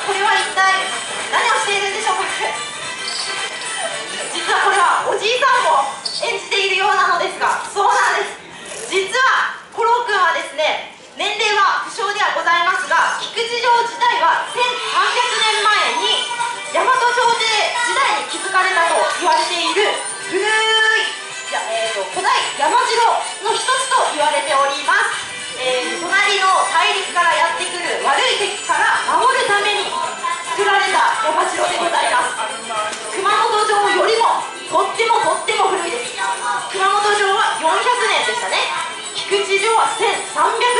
これは一体何をしているんでしょうか。実はこれはおじいさんを演じているようなのですが、そうなんです。実はコロくんはですね、年齢は不詳ではございますが、菊池城自体は1300年前に大和朝廷時代に築かれたと言われている古い古代山城の一つと言われております。隣の大陸からやってくる悪い敵から守るために作られた山城でございます。熊本城よりもとっても古いです。熊本城は400年でしたね。菊池城は1300